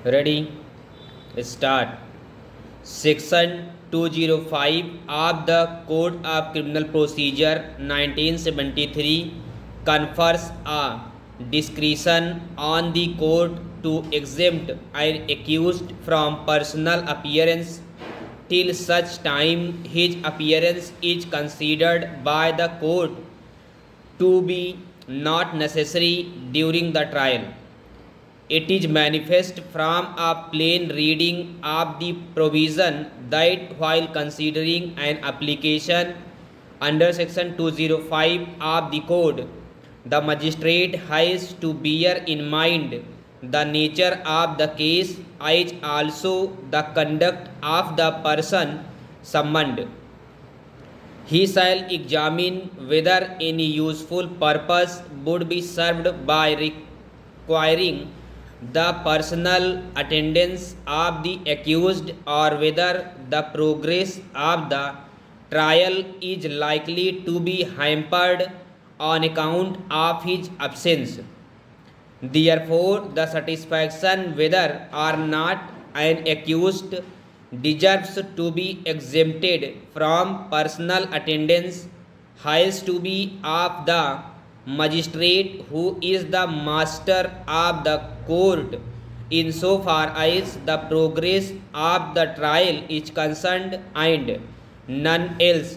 Ready? Start. Section 205 of the Code of Criminal Procedure 1973 confers a discretion on the court to exempt an accused from personal appearance till such time his appearance is considered by the court to be not necessary during the trial. It is manifest from a plain reading of the provision that while considering an application under section 205 of the code, the magistrate has to bear in mind the nature of the case as also the conduct of the person summoned. He shall examine whether any useful purpose would be served by requiring the personal attendance of the accused or whether the progress of the trial is likely to be hampered on account of his absence. Therefore, the satisfaction whether or not an accused deserves to be exempted from personal attendance has to be of the magistrate who is the master of the court insofar as the progress of the trial is concerned and none else.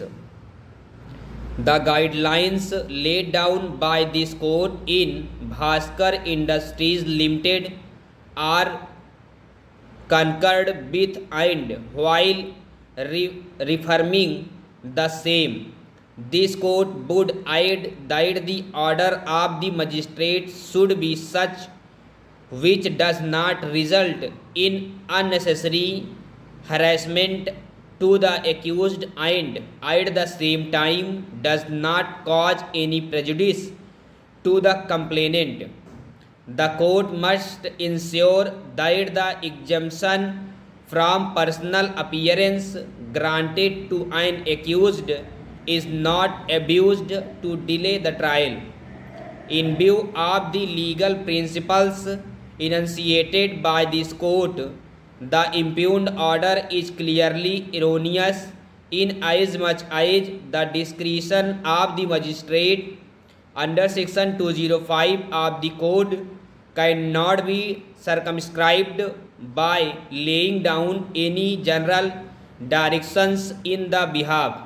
The guidelines laid down by this court in Bhaskar Industries Limited are concurred with and while reaffirming the same, this court would add that the order of the magistrate should be such which does not result in unnecessary harassment to the accused and at the same time does not cause any prejudice to the complainant. The court must ensure that the exemption from personal appearance granted to an accused is not abused to delay the trial. In view of the legal principles enunciated by this court, the impugned order is clearly erroneous in as much as the discretion of the magistrate under section 205 of the code cannot be circumscribed by laying down any general directions in the behalf.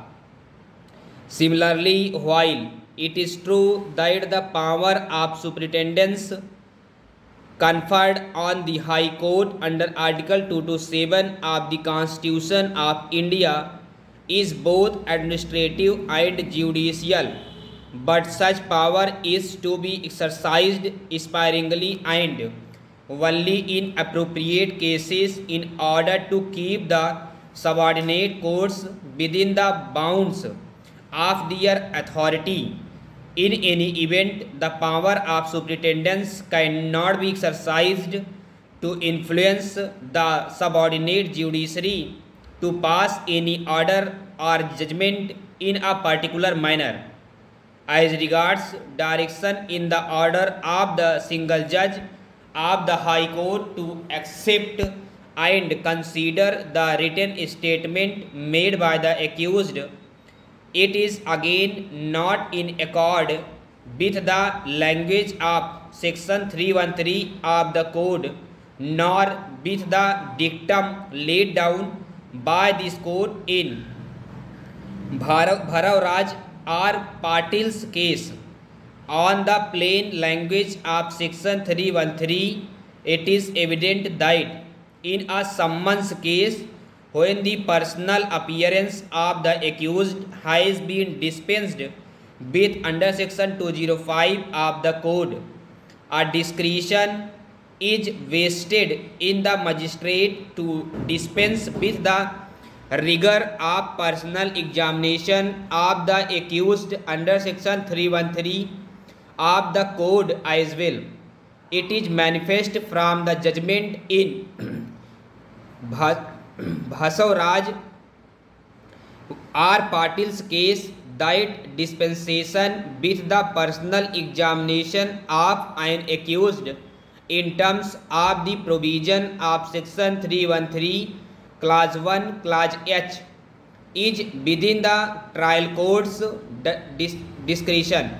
Similarly, while it is true that the power of superintendence conferred on the High Court under Article 227 of the Constitution of India is both administrative and judicial, but such power is to be exercised sparingly and only in appropriate cases in order to keep the subordinate courts within the bounds of their authority. In any event, the power of superintendence cannot be exercised to influence the subordinate judiciary to pass any order or judgment in a particular manner. As regards direction in the order of the single judge of the High Court to accept and consider the written statement made by the accused, it is again not in accord with the language of section 313 of the code nor with the dictum laid down by this court in Bharav Raj R. Patil's case. On the plain language of section 313, it is evident that in a summons case, when the personal appearance of the accused has been dispensed with under section 205 of the code, a discretion is vested in the magistrate to dispense with the rigor of personal examination of the accused under section 313 of the code as well. It is manifest from the judgment in Bhasavaraj R. Patil's case that dispensation with the personal examination of an accused in terms of the provision of section 313 clause 1 clause H is within the trial court's discretion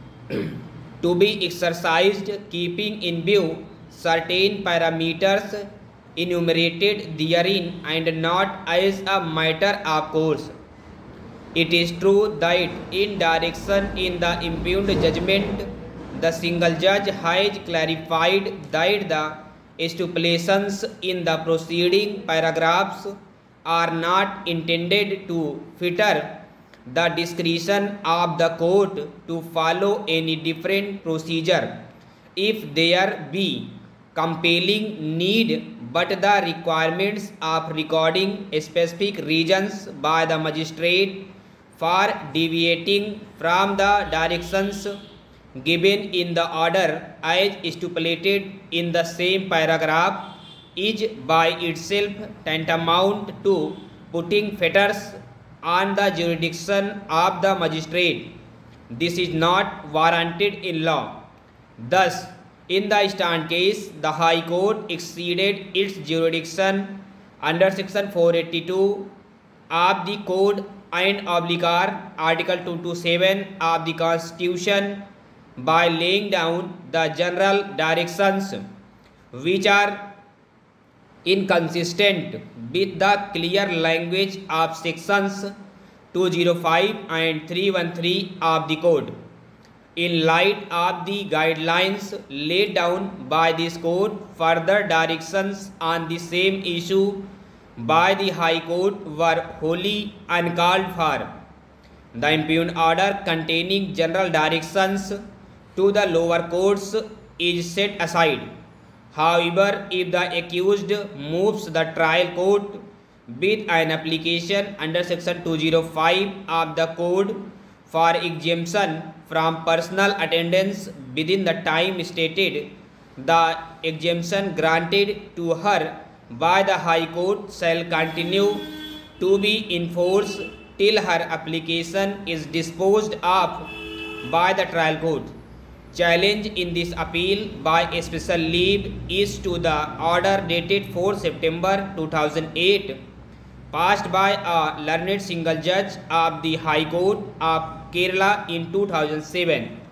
to be exercised keeping in view certain parameters enumerated therein and not as a matter of course. It is true that in direction in the impugned judgment, the single judge has clarified that the stipulations in the preceding paragraphs are not intended to fetter the discretion of the court to follow any different procedure if there be compelling need, but the requirements of recording specific reasons by the magistrate for deviating from the directions given in the order as stipulated in the same paragraph is by itself tantamount to putting fetters on the jurisdiction of the magistrate. This is not warranted in law. Thus, in the Stand case, the High Court exceeded its jurisdiction under section 482 of the Code and Article 227 of the Constitution by laying down the general directions which are inconsistent with the clear language of sections 205 and 313 of the Code. In light of the guidelines laid down by this court, further directions on the same issue by the High Court were wholly uncalled for. The impugned order containing general directions to the lower courts is set aside. However, if the accused moves the trial court with an application under section 205 of the Code for exemption from personal attendance within the time stated, the exemption granted to her by the High Court shall continue to be enforced till her application is disposed of by the trial court. Challenge in this appeal by a special leave is to the order dated 4 September 2008 passed by a learned single judge of the High Court of Kerala in 2007.